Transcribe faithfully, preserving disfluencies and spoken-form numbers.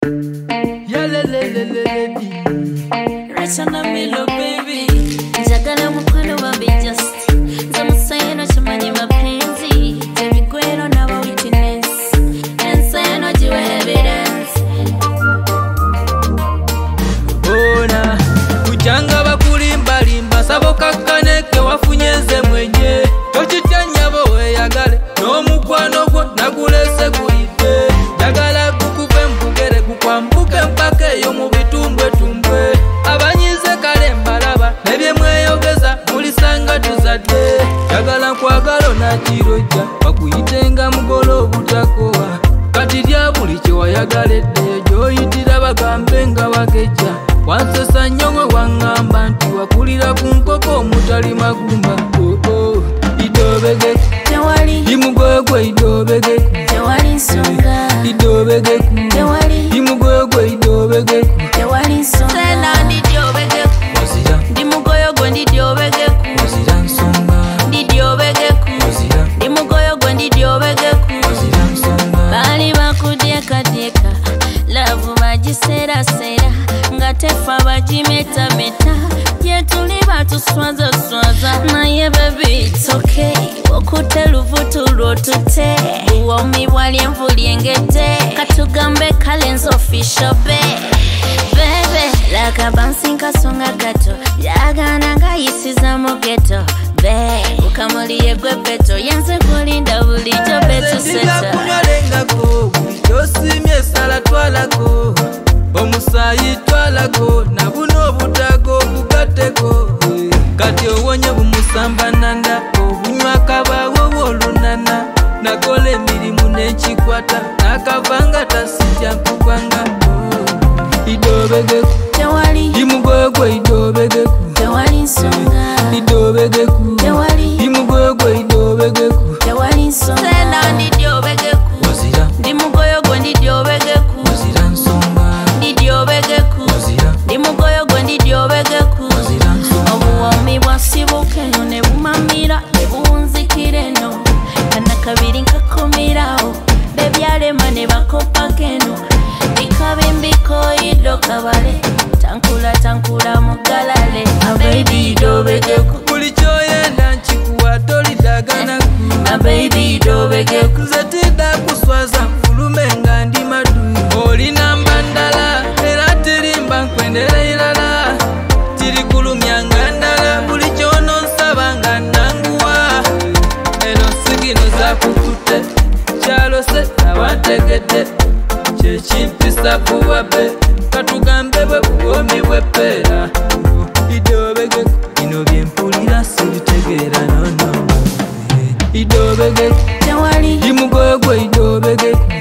Yeah, le, le, le, le, le, Rich on the Milo, baby. Jagala mukwano babi just. Zamusayeno chumani mapenzi. Jemi kweno na wa witness. Ensayeno jiwe evidence. Ona kuchanga bakulimba limba sabo kakaneke wafunyeze mwenye. Tochitanya bowe yagale no mukwano gwo nagulese kuyite. Jagala kukuve mpugere kukwambuke mpake yo mu bitumbwe tumbwe. Abanyize kale mbalaba nebye mweyogeza mulisanga tuzadde. Jagala nkwagalo na kirojja bakuyitenga mugolo obutakowa. Kati lya buli kye wayagaledde gy'oyitira bagambe nga bakeja. Wansesa nnyo bwe waŋŋamba nti wakulira ku nkoko omutali magumba. Oh, oh. Idobege Tewali imugoyo gwe idobege Tewali nsonga idobege Tewali imugoyo gwe idobege Tewali nsonga Sena ndidyobege wazira Ndimugoyo gwe ndidyobege wazira nsonga Ndidyobege wazira Ndimugoyo gwe ndidyobege wazira nsonga Bali bakudyekadyeka Lavu bagisera sera nga tefa bagimeta meta Yetuli batuswaza swaza Naye baby it's okay Okute luvutu lwotute Uwomi bwali envuli engete Katugambe kalenzo official be Bebe Laka bouncing kasonga gato Yagana nga yisiza mu ghetto Be Ukamuliye gwe peto Yenze kulinda bulijo betu seta Ndiga kunyolengako Josimye sala twalako Omusayi twalako na buno butago bugateko. Kati owonye bumusamba nanda obunywa kabawo wolunana. Nakola emirimu n'ekikwata nakavanga tasijja nkugwanga. Idobege Tewali imugoyo gwe idobege Tewali nsonga idobege Tewali imugoyo gwe idobege Tewali nsonga Sena ndidyobege wazira Ndimugoyo gwe ndidyobege wazira nsonga Ndidyobege wazira Ndimugoyo gwe ndidyobege wazira nsonga Obuwomi bwasibuka eno ne bumamira ne buwunzikira eno Kana kabiri nkakomerawo bebyalema ne bakopako eno Bikabimbiko iddo kabale Tankula tankula mugalale A baby idobege buli kyoyenda nkikuwa tolidagana A baby idobege nze tidda kuswaza nfulume nga ndi maduyi. Olina mbandala era tirimba nkwendera irala. Tirikulumya nga ndala buli kyono nsaba nga nanguwa. Eno sigino zakukutte kyalose abategedde kyekimpisa buwabe. Katugambe bwe buwomi bw'eppeera. Idobege bino byempulira sibitegeera nono. Idobege Tewali imugoyo gwe idobege